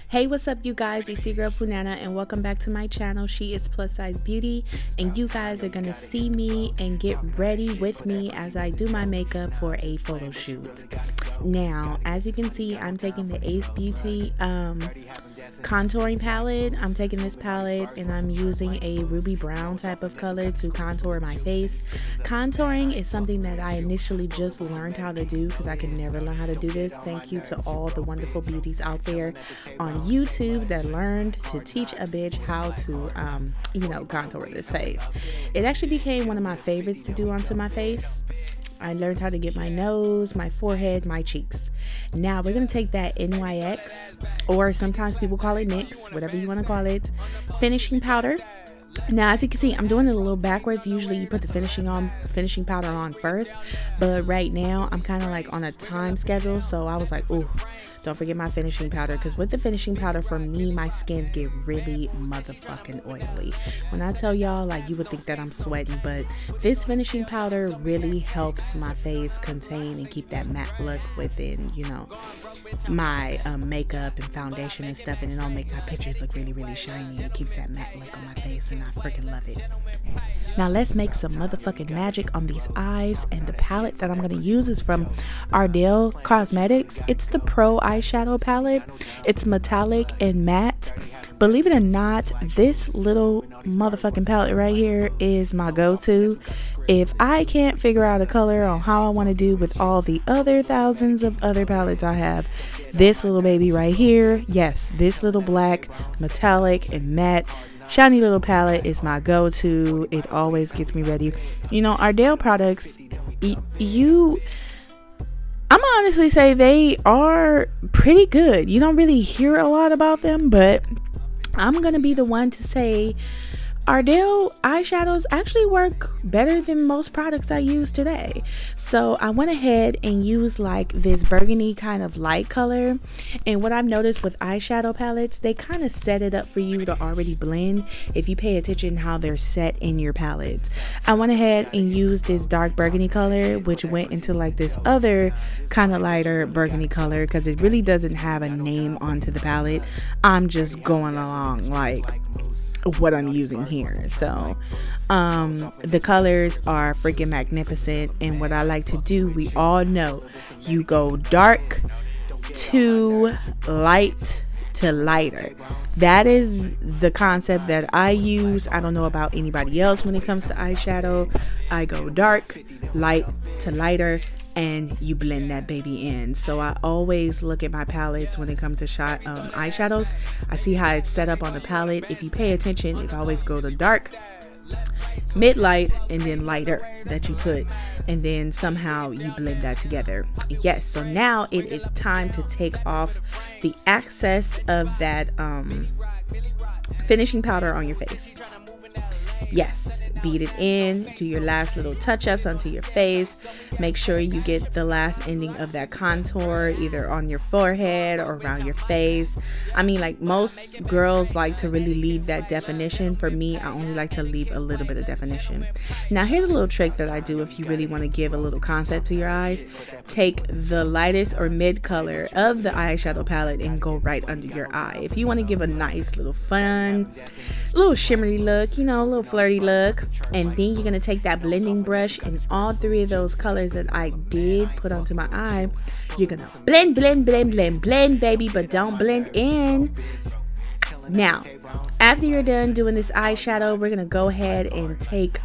Hey, what's up, you guys? It's your girl Punana, and welcome back to my channel. She is Plus Size Beauty, and you guys are gonna see me and get ready with me as I do my makeup for a photo shoot. Now, as you can see, I'm taking the Ace Beauty contouring palette. I'm taking this palette and I'm using a ruby brown type of color to contour my face. Contouring is something that I initially just learned how to do because I could never learn how to do this. Thank you to all the wonderful beauties out there on YouTube that learned to teach a bitch how to contour this face. It actually became one of my favorites to do onto my face. I learned how to get my nose, my forehead, my cheeks. Now we're going to take that NYX, or sometimes people call it NYX, whatever you want to call it, finishing powder. Now, as you can see, I'm doing it a little backwards. Usually you put the finishing powder on first, but right now I'm kind of like on a time schedule, so I was like, ooh, don't forget my finishing powder, because with the finishing powder, for me, my skins get really motherfucking oily. When I tell y'all, like, you would think that I'm sweating, but this finishing powder really helps my face contain and keep that matte look within, my makeup and foundation and stuff, and it'll make my pictures look really, really shiny. It keeps that matte look on my face, and I freaking love it. Now let's make some motherfucking magic on these eyes, and the palette that I'm going to use is from Ardell Cosmetics. It's the Pro Eyeshadow palette. It's metallic and matte. Believe it or not, this little motherfucking palette right here is my go-to. If I can't figure out a color on how I want to do with all the other thousands of other palettes I have, this little baby right here, yes, this little black, metallic, and matte shiny little palette is my go-to. It always gets me ready. Ardell products, I'm honestly say they are pretty good. You don't really hear a lot about them, but I'm gonna be the one to say Ardell eyeshadows actually work better than most products I use today. So I went ahead and used like this burgundy kind of light color. And what I've noticed with eyeshadow palettes, they kind of set it up for you to already blend if you pay attention how they're set in your palettes. I went ahead and used this dark burgundy color, which went into like this other kind of lighter burgundy color, because it really doesn't have a name onto the palette. I'm just going along like what I'm using here. So the colors are freaking magnificent, and what I like to do, we all know, you go dark to light to lighter. That is the concept that I use. I don't know about anybody else when it comes to eyeshadow. I go dark, light to lighter, and you blend that baby in. So I always look at my palettes when it comes to eyeshadows. I see how it's set up on the palette. If you pay attention, it always go to dark, mid-light, and then lighter that you put, and then somehow you blend that together. Yes, so now it is time to take off the excess of that finishing powder on your face. Yes, beat it in, do your last little touch-ups onto your face. Make sure you get the last ending of that contour either on your forehead or around your face. I mean, like, most girls like to really leave that definition. For me, I only like to leave a little bit of definition. Now, here's a little trick that I do if you really want to give a little concept to your eyes. Take the lightest or mid color of the eyeshadow palette and go right under your eye. If you want to give a nice little fun, little shimmery look, a little flirty look. And then you're going to take that blending brush, and all three of those colors that I did put onto my eye, you're going to blend, blend, blend, blend, blend, baby, but don't blend in. Now, after you're done doing this eyeshadow, we're going to go ahead and take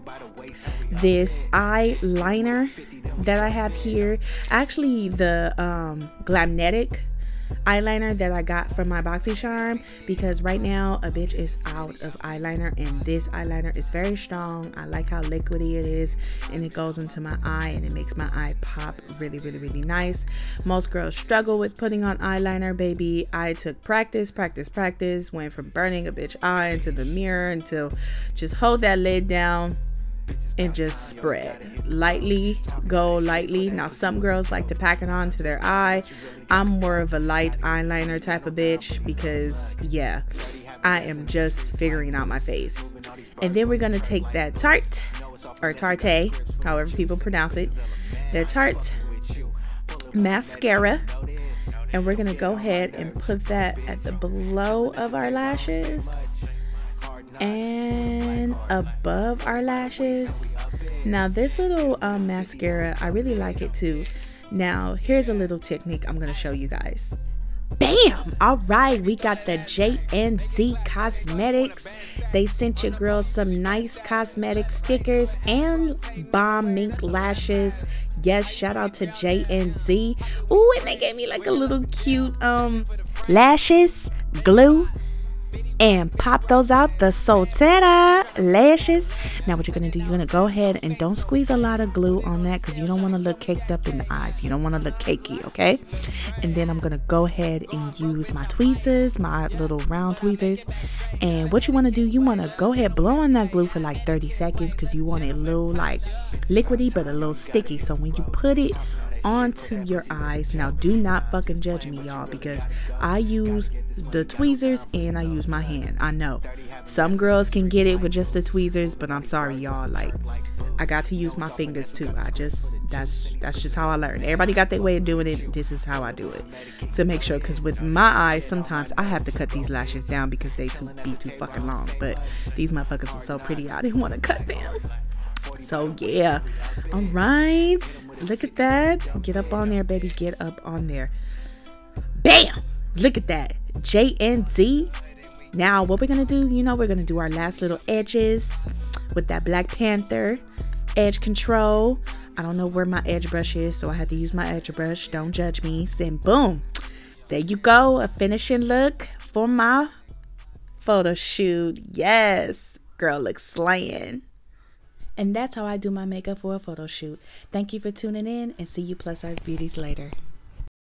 this eyeliner that I have here. Actually, the Glamnetic eyeliner that I got from my BoxyCharm, because right now a bitch is out of eyeliner, and this eyeliner is very strong. I like how liquidy it is, and it goes into my eye and it makes my eye pop really, really, really nice. Most girls struggle with putting on eyeliner, baby. I took practice, went from burning a bitch eye into the mirror until just hold that lid down and just spread lightly, go lightly. Now some girls like to pack it on to their eye. I'm more of a light eyeliner type of bitch because yeah, I am just figuring out my face. And then we're gonna take that Tarte, or Tarte, however people pronounce it, the Tarte mascara, And we're going to go ahead and put that at the below of our lashes and above our lashes. Now this little mascara, I really like it too. Now here's a little technique I'm going to show you guys. Bam! All right, we got the J&Z Cosmetics. They sent your girls some nice cosmetic stickers and bomb mink lashes. Yes, shout out to J&Z. Ooh, and they gave me like a little cute lashes glue. And pop those out, the Soltera lashes. Now what you're gonna do, you're gonna go ahead and don't squeeze a lot of glue on that because you don't want to look caked up in the eyes. You don't want to look cakey, okay? And then I'm gonna go ahead and use my tweezers, my little round tweezers. And what you want to do, you want to go ahead, blow on that glue for like 30 seconds because you want it a little like liquidy but a little sticky. So when you put it onto your eyes, now do not fucking judge me, y'all, because I use the tweezers and I use my hand. I know some girls can get it with just the tweezers, but I'm sorry, y'all, like I got to use my fingers too. That's just how I learned. Everybody got their way of doing it. This is how I do it to make sure, because with my eyes sometimes I have to cut these lashes down because they be too fucking long, but these motherfuckers were so pretty I didn't want to cut them. So yeah, all right, look at that. Get up on there, baby, get up on there. Bam! Look at that, J&Z. Now what we're gonna do, you know, we're gonna do our last little edges with that Black Panther edge control. I don't know where my edge brush is, so I had to use my edge brush. Don't judge me. Then boom, there you go, a finishing look for my photo shoot. Yes, girl looks slaying. And that's how I do my makeup for a photo shoot. Thank you for tuning in, and see you plus size beauties later.